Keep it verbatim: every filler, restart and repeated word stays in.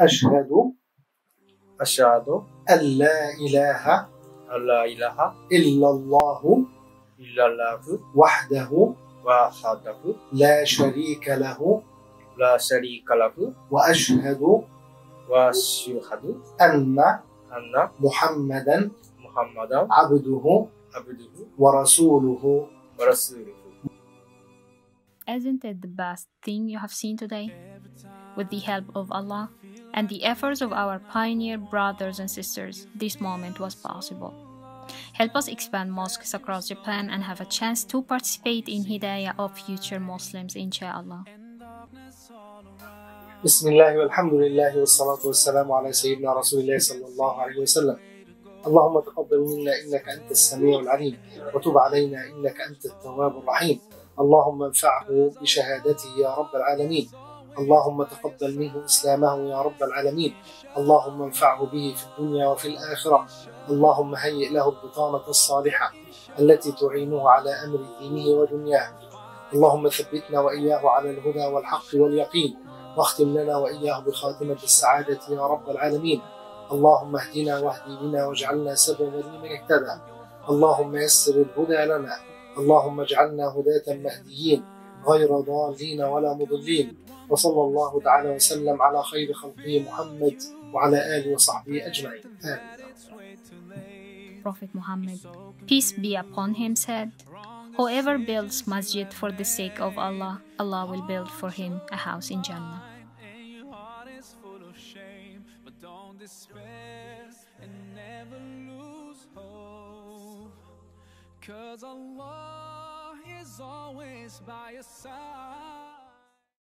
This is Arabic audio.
أشهد أشهد أن لا إله أن لا إله إلا الله إلا الله وحده وحده لا شريك له لا شريك له وأشهد وأشهد أن أن محمدا محمدا عبده عبده ورسوله. ورسوله. Isn't it the best thing you have seen today? With the help of Allah and the efforts of our pioneer brothers and sisters, this moment was possible. Help us expand mosques across Japan and have a chance to participate in Hidayah of future Muslims, inshallah. بسم الله والحمد لله والصلاة والسلام على سيدنا رسول الله صلى الله عليه وسلم. اللهم تقبل منا إنك أنت السميع العليم، وتب علينا إنك أنت التواب الرحيم. اللهم انفعه بشهادته يا رب العالمين. اللهم تقبل منه إسلامه يا رب العالمين. اللهم انفعه به في الدنيا وفي الآخرة. اللهم هيئ له البطانة الصالحة التي تعينه على أمر دينه ودنياه. اللهم ثبتنا وإياه على الهدى والحق واليقين، واختم لنا وإياه بخاتمة السعادة يا رب العالمين. اللهم اهدنا واهدي بنا واجعلنا سببا لمن اهتدى. اللهم يسر الهدى لنا. اللهم اجعلنا هداة مهديين غير ضالين ولا مضلين. وصلى الله تعالى وسلم على خير خلقه محمد وعلى آله وصحبه أجمعين. آمين. Prophet Muhammad, peace be upon him, said, "Whoever builds masjid for the sake of Allah, Allah will build for him a house in Jannah." Cause Allah is always by your side.